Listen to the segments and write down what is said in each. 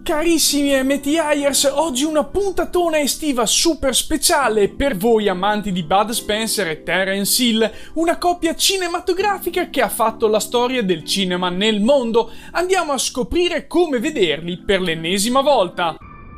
Carissimi MTIers, oggi una puntatona estiva super speciale per voi amanti di Bud Spencer e Terence Hill, una coppia cinematografica che ha fatto la storia del cinema nel mondo. Andiamo a scoprire come vederli per l'ennesima volta.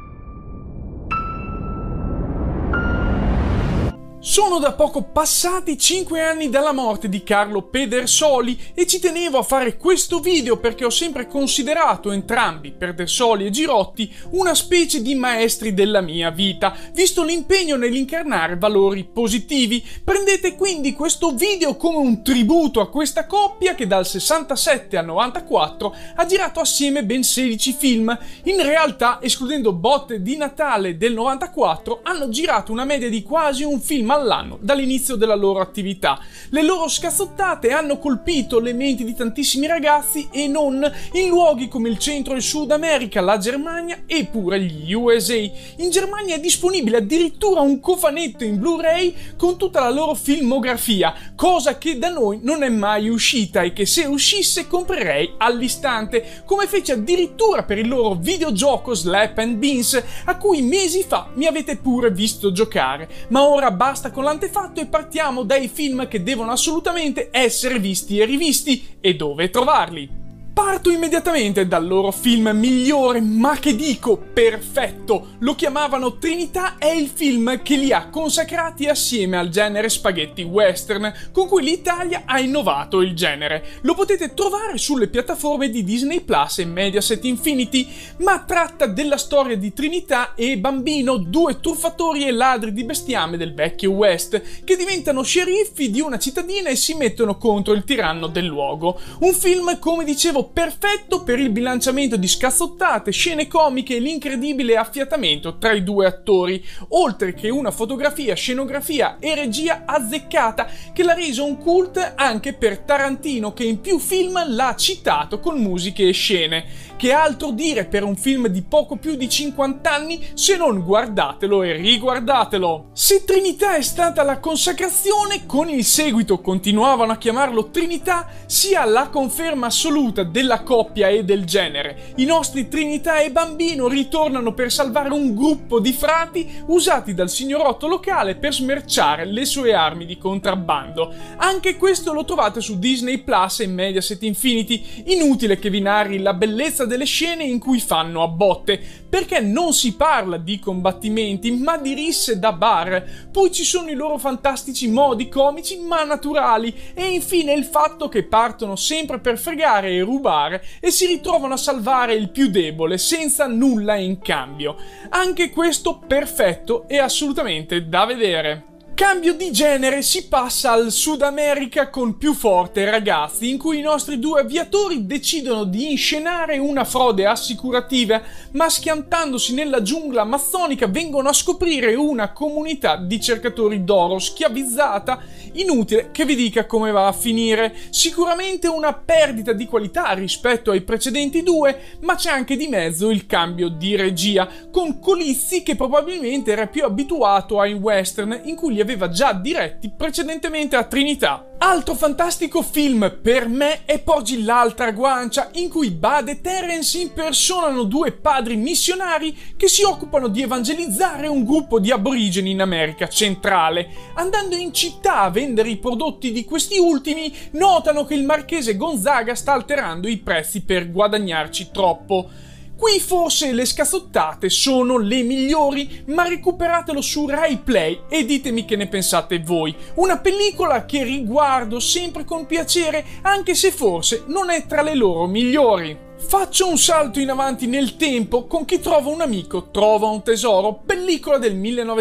Sono da poco passati 5 anni dalla morte di Carlo Pedersoli e ci tenevo a fare questo video perché ho sempre considerato entrambi, Pedersoli e Girotti, una specie di maestri della mia vita, visto l'impegno nell'incarnare valori positivi. Prendete quindi questo video come un tributo a questa coppia che dal 67 al 94 ha girato assieme ben 16 film. In realtà, escludendo Botte di Natale del 94, hanno girato una media di quasi un film all'anno dall'inizio della loro attività. Le loro scassottate hanno colpito le menti di tantissimi ragazzi e non, in luoghi come il Centro e il Sud America, la Germania e pure gli USA. In Germania è disponibile addirittura un cofanetto in Blu-ray con tutta la loro filmografia, cosa che da noi non è mai uscita e che se uscisse comprerei all'istante, come fece addirittura per il loro videogioco Slap and Beans, a cui mesi fa mi avete pure visto giocare. Ma ora basta con l'antefatto e partiamo dai film che devono assolutamente essere visti e rivisti e dove trovarli. Parto immediatamente dal loro film migliore, ma che dico perfetto. Lo chiamavano Trinità, è il film che li ha consacrati assieme al genere spaghetti western, con cui l'Italia ha innovato il genere. Lo potete trovare sulle piattaforme di Disney Plus e Mediaset Infinity, ma tratta della storia di Trinità e Bambino, due truffatori e ladri di bestiame del vecchio West, che diventano sceriffi di una cittadina e si mettono contro il tiranno del luogo. Un film, come dicevo, perfetto per il bilanciamento di scazzottate, scene comiche e l'incredibile affiatamento tra i due attori, oltre che una fotografia, scenografia e regia azzeccata che l'ha reso un cult anche per Tarantino, che in più film l'ha citato con musiche e scene. Che altro dire per un film di poco più di 50 anni se non guardatelo e riguardatelo. Se Trinità è stata la consacrazione, con il seguito continuavano a chiamarlo Trinità, sia la conferma assoluta della coppia e del genere. I nostri Trinità e Bambino ritornano per salvare un gruppo di frati usati dal signorotto locale per smerciare le sue armi di contrabbando. Anche questo lo trovate su Disney Plus e Mediaset Infinity. Inutile che vi narri la bellezza delle scene in cui fanno a botte, perché non si parla di combattimenti ma di risse da bar. Poi ci sono i loro fantastici modi comici ma naturali e infine il fatto che partono sempre per fregare e rubare e si ritrovano a salvare il più debole senza nulla in cambio. Anche questo perfetto e assolutamente da vedere. Cambio di genere, si passa al Sud America con Più forte ragazzi, in cui i nostri due avviatori decidono di inscenare una frode assicurativa, ma schiantandosi nella giungla amazzonica vengono a scoprire una comunità di cercatori d'oro schiavizzata. Inutile che vi dica come va a finire, sicuramente una perdita di qualità rispetto ai precedenti due, ma c'è anche di mezzo il cambio di regia, con Colizzi che probabilmente era più abituato ai western in cui li aveva già diretti precedentemente a Trinità. Altro fantastico film per me è Poggi l'altra guancia, in cui Bud e Terence impersonano due padri missionari che si occupano di evangelizzare un gruppo di aborigeni in America centrale. Andando in città a vendere i prodotti di questi ultimi, notano che il marchese Gonzaga sta alterando i prezzi per guadagnarci troppo. Qui forse le scazzottate sono le migliori, ma recuperatelo su Rai Play e ditemi che ne pensate voi. Una pellicola che riguardo sempre con piacere, anche se forse non è tra le loro migliori. Faccio un salto in avanti nel tempo con Chi trova un amico trova un tesoro, pellicola del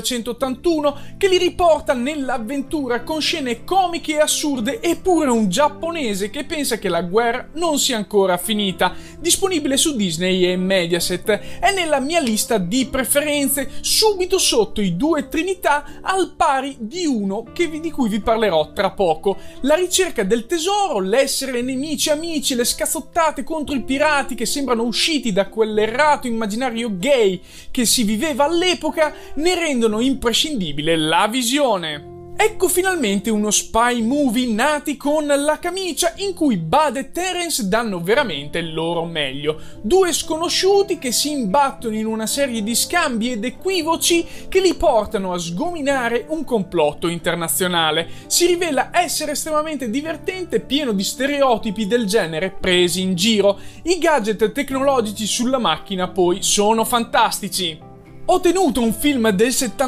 1981 che li riporta nell'avventura con scene comiche e assurde, eppure un giapponese che pensa che la guerra non sia ancora finita. Disponibile su Disney e Mediaset. È nella mia lista di preferenze, subito sotto i due Trinità, al pari di uno di cui vi parlerò tra poco. La ricerca del tesoro, l'essere nemici amici, le scazzottate contro i pirati che sembrano usciti da quell'errato immaginario gay che si viveva all'epoca ne rendono imprescindibile la visione. Ecco finalmente uno spy movie nati con la camicia in cui Bud e Terence danno veramente il loro meglio. Due sconosciuti che si imbattono in una serie di scambi ed equivoci che li portano a sgominare un complotto internazionale. Si rivela essere estremamente divertente, pieno di stereotipi del genere presi in giro. I gadget tecnologici sulla macchina poi sono fantastici. Ho tenuto un film del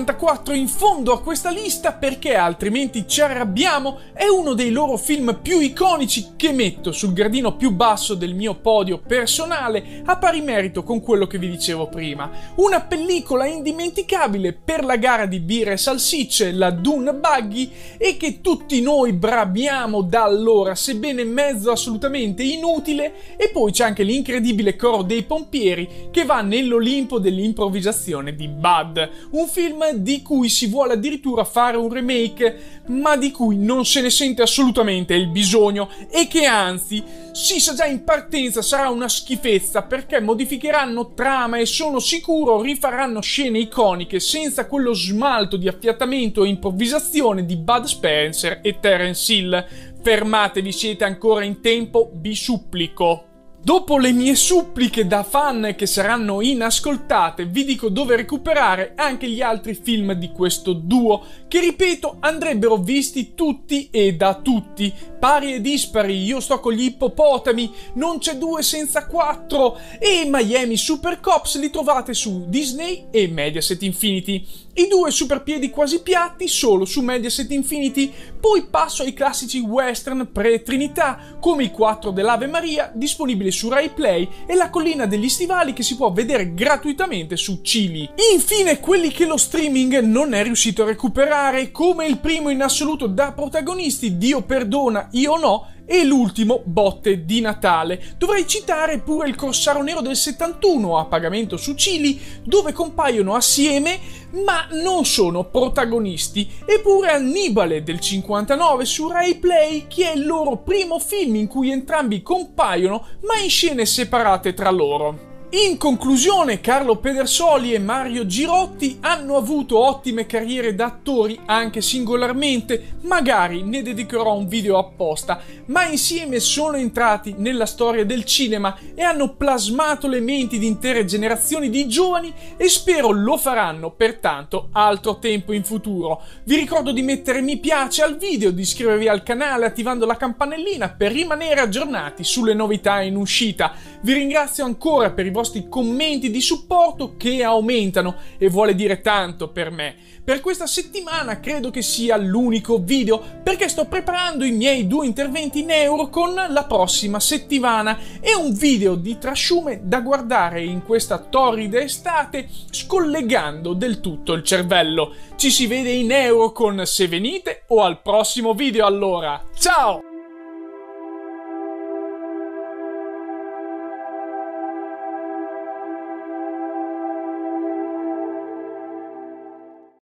74 in fondo a questa lista perché altrimenti ci arrabbiamo, è uno dei loro film più iconici che metto sul gradino più basso del mio podio personale, a pari merito con quello che vi dicevo prima. Una pellicola indimenticabile per la gara di birre e salsicce, la Dune Buggy, e che tutti noi braviamo da allora, sebbene mezzo assolutamente inutile, e poi c'è anche l'incredibile coro dei pompieri che va nell'Olimpo dell'improvvisazione di Bud, un film di cui si vuole addirittura fare un remake, ma di cui non se ne sente assolutamente il bisogno e che anzi si sa già in partenza sarà una schifezza perché modificheranno trama e sono sicuro rifaranno scene iconiche senza quello smalto di affiatamento e improvvisazione di Bud Spencer e Terence Hill. Fermatevi, siete ancora in tempo, vi supplico. Dopo le mie suppliche da fan che saranno inascoltate, vi dico dove recuperare anche gli altri film di questo duo, che ripeto andrebbero visti tutti e da tutti, pari e dispari, Io sto con gli ippopotami, Non c'è due senza quattro e Miami Super Cops li trovate su Disney e Mediaset Infinity. I due superpiedi quasi piatti solo su Mediaset Infinity, poi passo ai classici western pre-Trinità, come I Quattro dell'Ave Maria, disponibili su Rai Play, e La Collina degli Stivali che si può vedere gratuitamente su Chili. Infine quelli che lo streaming non è riuscito a recuperare, come il primo in assoluto da protagonisti Dio perdona, io no, e l'ultimo Botte di Natale. Dovrei citare pure Il Corsaro Nero del 71 a pagamento su Chili, dove compaiono assieme ma non sono protagonisti, eppure Annibale del 59 su Rai Play, che è il loro primo film in cui entrambi compaiono ma in scene separate tra loro. In conclusione, Carlo Pedersoli e Mario Girotti hanno avuto ottime carriere da attori anche singolarmente, magari ne dedicherò un video apposta, ma insieme sono entrati nella storia del cinema e hanno plasmato le menti di intere generazioni di giovani e spero lo faranno per tanto altro tempo in futuro. Vi ricordo di mettere mi piace al video, di iscrivervi al canale attivando la campanellina per rimanere aggiornati sulle novità in uscita. Vi ringrazio ancora per i vostri commenti di supporto che aumentano e vuole dire tanto per me. Per questa settimana credo che sia l'unico video perché sto preparando i miei 2 interventi in Eurocon la prossima settimana e un video di trasciume da guardare in questa torrida estate scollegando del tutto il cervello. Ci si vede in Eurocon se venite o al prossimo video allora. Ciao!